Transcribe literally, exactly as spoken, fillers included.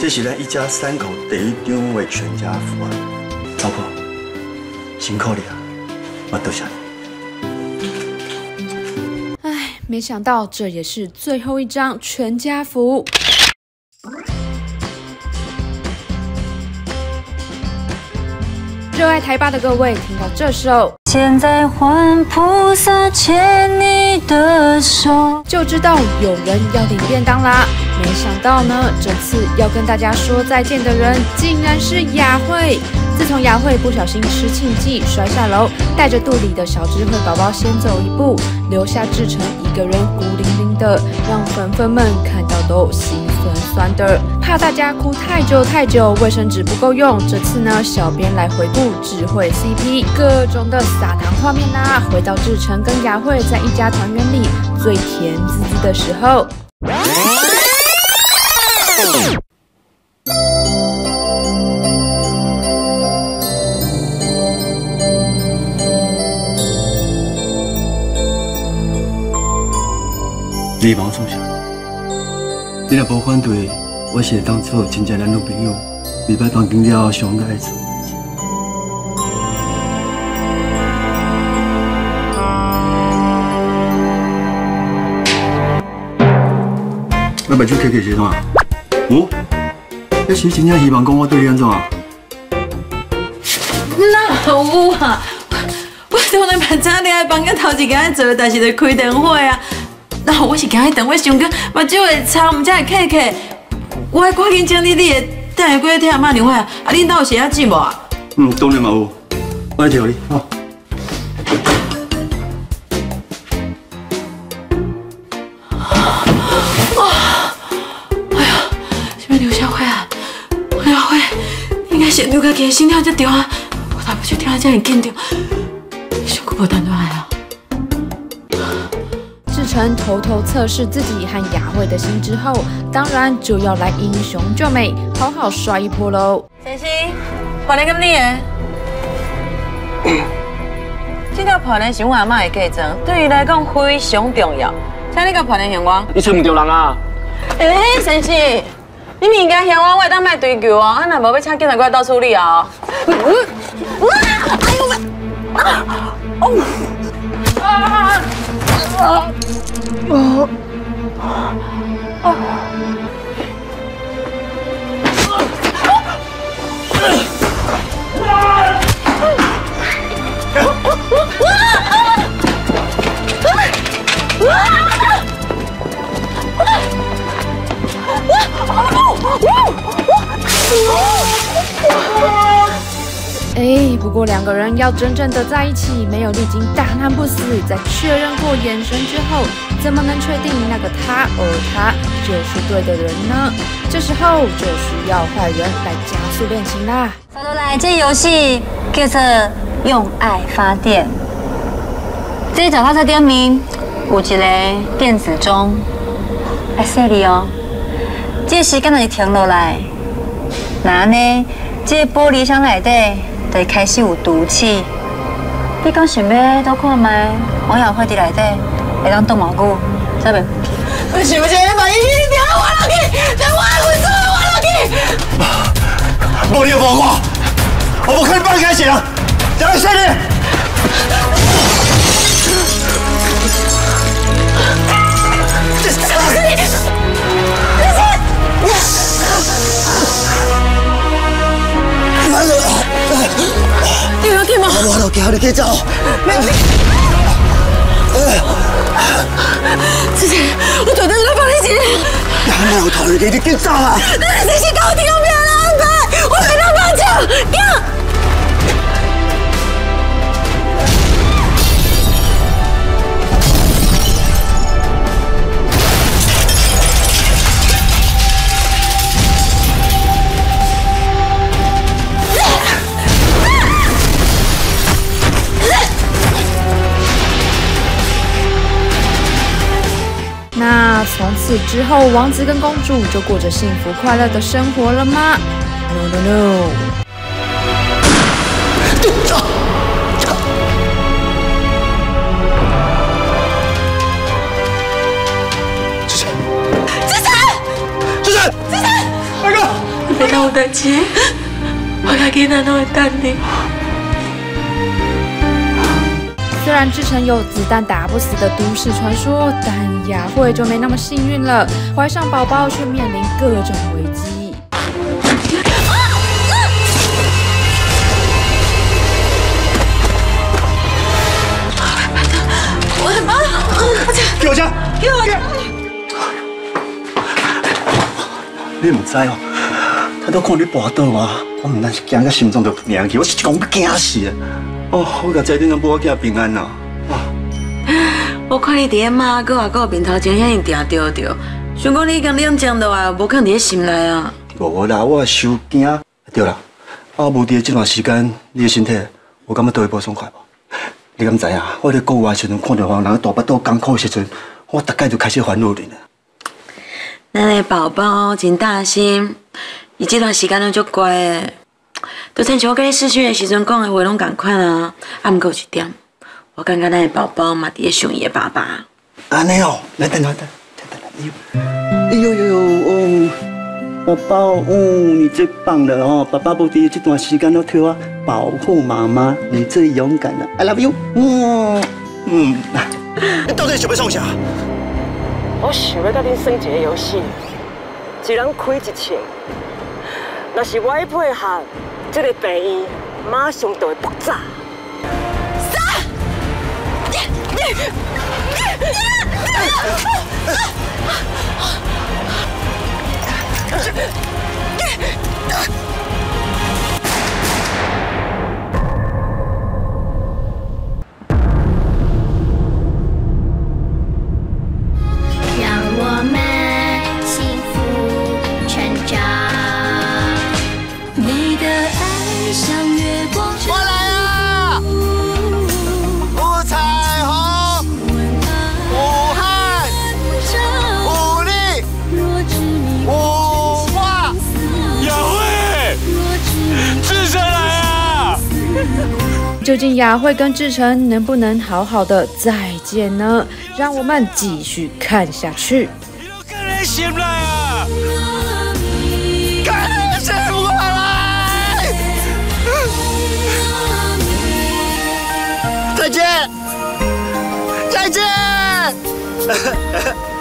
这是咱一家三口第一张的全家福啊！老婆，辛苦你啊，我多谢你。 没想到这也是最后一张全家福。热爱台八的各位，听到这首， 现在换菩萨牵你的手， 就知道有人要领便当啦。没想到呢，这次要跟大家说再见的人，竟然是雅慧。 自从雅慧不小心吃庆忌摔下楼，带着肚里的小智慧宝宝先走一步，留下志成一个人孤零零的，让粉粉们看到都心酸酸的。怕大家哭太久太久，卫生纸不够用，这次呢，小编来回顾智慧 C P 各种的撒糖画面啦。回到志成跟雅慧在一家团圆里最甜滋滋的时候。 你忙做啥？你若无反对，我是会当做真正咱女朋友，礼拜当今了上个爱做。我目睭开开是怎？哦，你是真正希望讲我对你安怎？ 哪有啊？我当然蛮早你爱帮我头一间做，但是就开电话啊。 那我是今日等我上工，目睭会差，毋才会客客。我爱赶紧整理你的，等下过来听阿妈电话啊！啊，恁兜有写啊纸无啊？ 嗯，当然嘛有，我来找你。好。 啊！哎呀，是要刘小慧啊！刘小慧，应该是刘家己的心跳才对啊！我才不去听啊，这样紧张，上久无等落来啊！ 志成偷偷测试自己和雅慧的心之后，当然就要来英雄救美，好好刷一波喽！ 先生，破例咁你的，这条破例是我阿妈的嫁妆，对伊来讲非常重要，请你甲破例还我。 你找唔到人啊？ 诶、欸，先生，你物件还我，我会当卖追究哦，啊，若无要请警察过来倒处理哦。哇！哎呦喂！啊！哦！啊！啊！ 哦，哦， 哎，不过两个人要真正的在一起，没有历经大难不死，在确认过眼神之后，怎么能确定那个他而他就是对的人呢？这时候就需要坏人来加速恋情啦。 说落来，这游戏叫做用爱发电。这脚踏车顶面有一个电子钟，来说你哦，这时间就停落来，那呢，这玻璃箱内底。 就开始有毒气，你讲想要倒看卖，王小慧伫内底会当动蘑菇，知袂？我想不起来把伊掉我落去，掉我滚出我落去！ 无你无我，我不可以帮你开钱啊！让你谁呢？这是你，这是。 你有听吗？ 我落叫你去走。 之前我绝对会帮你解。 哪有头你你去走啊！ 那你是到底有没有安排？我没那么久，呀！ 那从此之后，王子跟公主就过着幸福快乐的生活了吗 ？No No No！ 志成，志成，志成，志成，大哥， 若有代志，我甲囡仔拢会等你。 虽然志成有子弹打不死的都市传说，但雅慧就没那么幸运了，怀上宝宝却面临各种危机。 我的妈！ 给我枪！ 给我枪！ 你唔知哦，他都看你跋倒啊，我唔但是惊到心脏都凉去，我是讲要惊死啊！哦，我甲在你能保我囝平安呐！ 我看你伫咧骂哥啊，哥面头前遐尼定着着，想讲你已经冷静落来，无可能伫咧心内啊。 无啦，我受惊。对啦，啊，无伫这段时间，你的身体，我感觉都会无爽快无？你敢知影？我伫国外时阵看到人人大巴肚艰苦的时阵，我大概就开始烦恼了呢。 咱的宝宝真大心，伊这段时间拢足乖的，就亲像我跟你试训的时阵讲的话拢共款啊。啊，毋过有一点，我感觉咱的宝宝嘛伫咧想伊的爸爸。 安尼哦，来等等等等等，哎呦呦呦哦，宝宝哦，你最棒了哦！爸爸不敌这段时间都替我保护妈妈，你最勇敢了 ，I love you。嗯嗯，你到底想要创啥？ 我想要甲恁耍一个游戏，一人开一枪。若是我一配合，这个病院马上就会爆炸。 让我们幸福成长。你的爱像月光。 我来了，五彩虹，武汉，武力，武化， 雅慧，志成来啊！ 究竟雅慧跟志成能不能好好的再见呢？让我们继续看下去。 你都跟人醒来啊！ 赶紧醒过来！再见，再见。